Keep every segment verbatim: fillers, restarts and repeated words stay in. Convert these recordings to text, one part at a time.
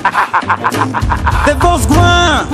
De Boss One.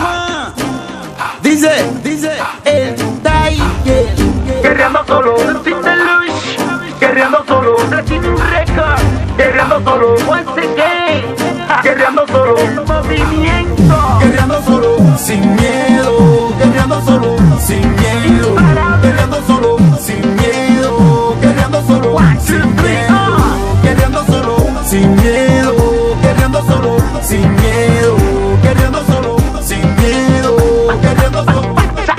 Dice, dice el Tiger. Guerreando solo, sin deluxe. Guerreando solo, sin record. Guerreando solo, once again. Guerreando solo, movimiento. Guerreando solo, sin miedo. Guerreando solo, sin miedo. Guerreando solo, sin miedo. Guerreando solo, sin miedo. Guerreando solo, sin miedo. Guerreando solo, sin miedo. Guerreando solo, sin miedo. Guerreando solo.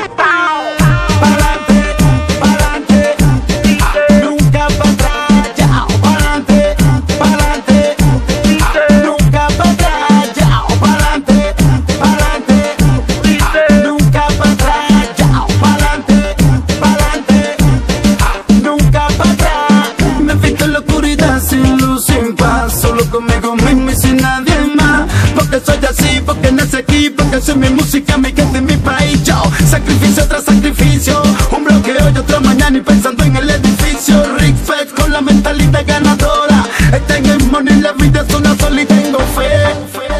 Pa'lante, pa'lante. Nunca para atrás. Chao, pa'lante, pa'lante. Nunca para atrás. Chao, pa'lante, pa'lante. Nunca para atrás. Chao, pa'lante, pa'lante. Nunca para atrás. Me fijo en la oscuridad sin luz, sin paz. Solo conmigo mismo y sin nadie más. Porque soy así, porque nací aquí, porque soy mi música, mi gente, mi país. Yo, sacrificio tras sacrificio. Un bloqueo y otro mañana y pensando en el edificio. Rick Fed con la mentalidad ganadora. Está en el money, la vida es una sola y tengo fe.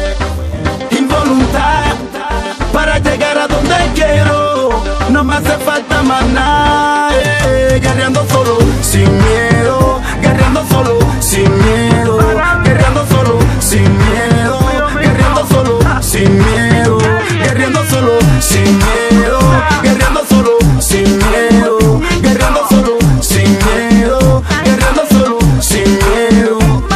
Y voluntad para llegar a donde quiero. No me hace falta más nada. eh. Guerreando solo, sin miedo. Guerreando solo, sin miedo. Guerreando solo, sin miedo. Guerreando solo, sin miedo. Guerreando solo, sin miedo. Guerreando solo, sin miedo. Guerreando solo, sin miedo. Guerreando solo, sin miedo.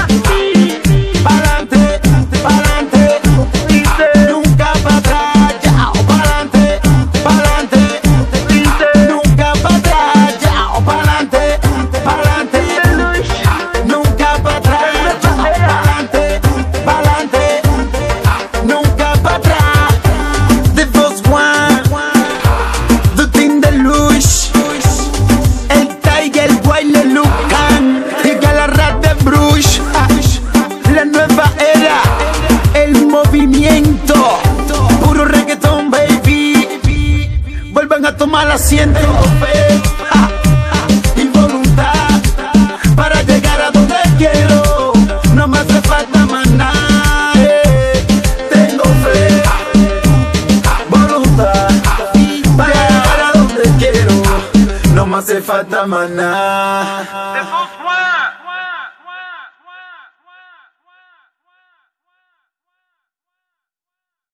Pa'lante, pa'lante. Nunca para atrás. Chao, pa'lante, pa'lante. Nunca para atrás. Chao, pa'lante, pa'lante. Nunca para atrás. Chao, pa'lante, pa'lante. Nunca para atrás. The Boss One. The Team Deluxe. El Tiger, el Wiley Lucan. Y Galarrat de Bruce. La nueva era. El movimiento. Puro reggaeton, baby. Vuelvan a tomar asiento. Fe, ja, y voluntad para llegar a donde quiero. No me hace falta más nada. eh. Tengo fe, voluntad para llegar a donde quiero. No me hace falta más nada.